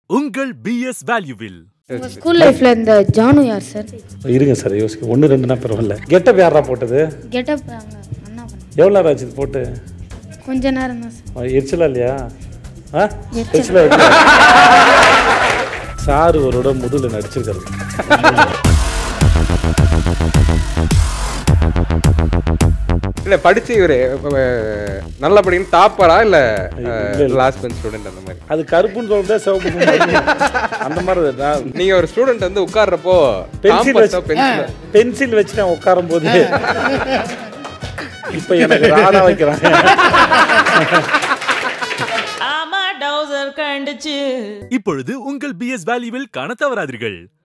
உங்கள் பிஎஸ் வேல்யூவில் உங்க ஸ்கூல் லைஃப்ல இந்த ஜானு யார் சார்? இருங்க சார் யோசிக்க 1-2னா பரவாயில்ல. கெட்டப் யாரா போட்டது? கெட்டப் அண்ணா பண்ண. எவ்வளோ நேரம் ஆச்சு இது போட்டு? கொஞ்ச நேரம் தான் சார். எரிச்சலா இல்லையா? எரிச்சலா சார் ஒருட முதல்ல நடிச்சிருக்காரு. இல்லை படிச்சு இவரு நல்லா படிக்கணும் டாப்பரா இல்லை லாஸ்ட் பெஞ்ச் ஸ்டூடெண்ட் அந்த மாதிரி? அது கருப்புன்னு சொல்றதே சிவப்பு அந்த மாதிரி. நீங்க ஒரு ஸ்டூடெண்ட் வந்து உட்கார்றப்போ பென்சில் வச்சு நான் உட்காரும் போது இப்ப எனக்கு ராடா வைக்கிறாங்க. இப்பொழுது உங்கள் பிஎஸ் வேல்யூவில் காண தவறாதீர்கள்.